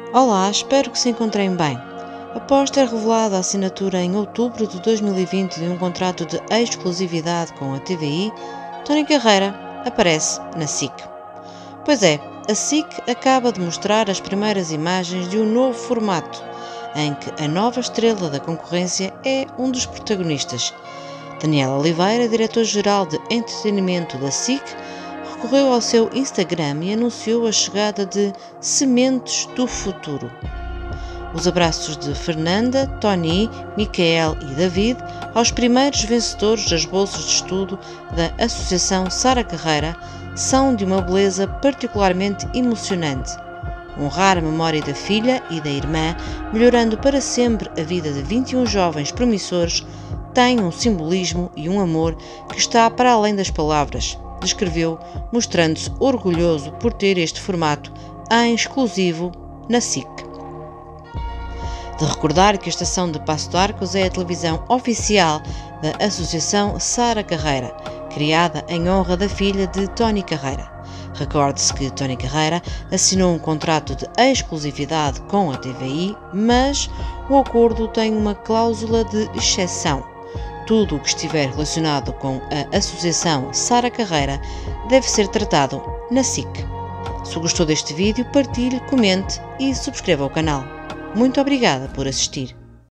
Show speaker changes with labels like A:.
A: Olá, espero que se encontrem bem. Após ter revelado a assinatura em outubro de 2020 de um contrato de exclusividade com a TVI, Tony Carreira aparece na SIC. Pois é, a SIC acaba de mostrar as primeiras imagens de um novo formato, em que a nova estrela da concorrência é um dos protagonistas. Daniel Oliveira, diretor-geral de entretenimento da SIC, recorreu ao seu Instagram e anunciou a chegada de Sementes do Futuro. Os abraços de Fernanda, Tony, Micael e David aos primeiros vencedores das bolsas de estudo da Associação Sara Carreira são de uma beleza particularmente emocionante. Honrar a memória da filha e da irmã, melhorando para sempre a vida de 21 jovens promissores, tem um simbolismo e um amor que está para além das palavras, descreveu, mostrando-se orgulhoso por ter este formato em exclusivo na SIC. De recordar que a estação de Passo de Arcos é a televisão oficial da Associação Sara Carreira, criada em honra da filha de Tony Carreira. Recorde-se que Tony Carreira assinou um contrato de exclusividade com a TVI, mas o acordo tem uma cláusula de exceção. Tudo o que estiver relacionado com a Associação Sara Carreira deve ser tratado na SIC. Se gostou deste vídeo, partilhe, comente e subscreva o canal. Muito obrigada por assistir.